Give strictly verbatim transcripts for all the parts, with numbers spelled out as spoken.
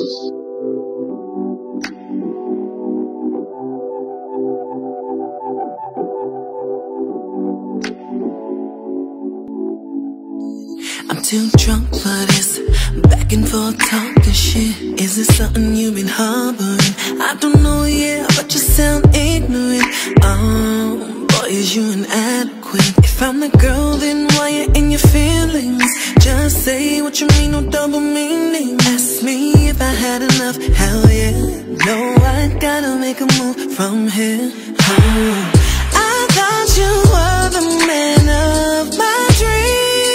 I'm too drunk for this, back and forth talking shit. Is this something you've been harboring? I don't know yet, but you sound ignorant. Oh, boy, is you inadequate. If I'm the girl, then why you in your feelings? Just say what you mean, no double meaning. Ask me if I had enough, hell yeah. No, I gotta make a move from here. Oh, I thought you were the man of my dreams.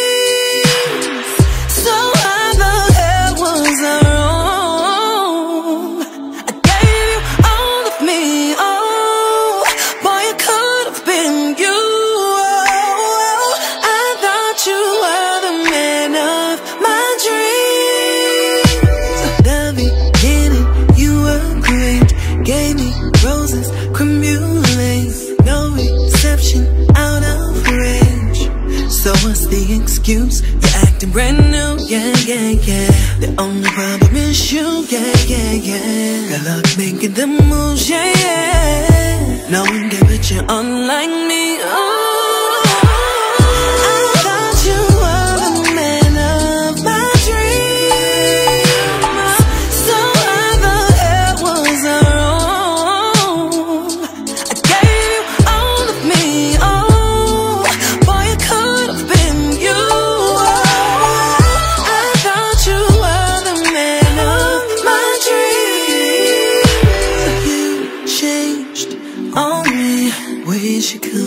Gave me roses, cremulates, no reception, out of range. So what's the excuse? You're acting brand new, yeah, yeah, yeah. The only problem is you, yeah, yeah, yeah. Good luck making the moves, yeah, yeah. No one can put you on like me, oh. Wish you could